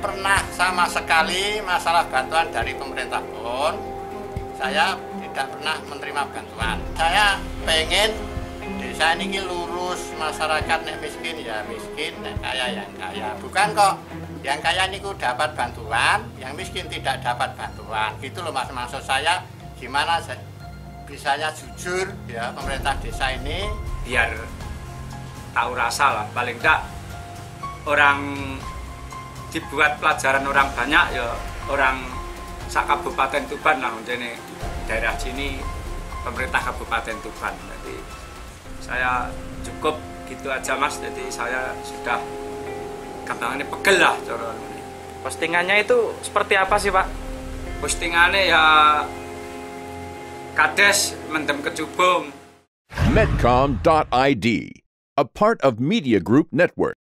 pernah sama sekali masalah bantuan dari pemerintah pun. Saya tidak pernah menerima bantuan. Saya pengen desa ini lurus, masyarakat nek miskin ya miskin, nek kaya yang kaya. Bukan kok yang kaya ini dapat bantuan, yang miskin tidak dapat bantuan. Gitu loh Mas, maksud saya gimana bisanya jujur ya pemerintah desa ini biar tahu rasa lah, paling enggak orang dibuat pelajaran orang banyak ya orang sak Kabupaten Tuban lah, jadi daerah sini pemerintah Kabupaten Tuban. Jadi saya cukup gitu aja Mas, jadi saya sudah gampangannya pegel lah. Postingannya itu seperti apa sih Pak? Postingannya ya kades mendem kecubung. Medcom.id, a part of Media Group Network.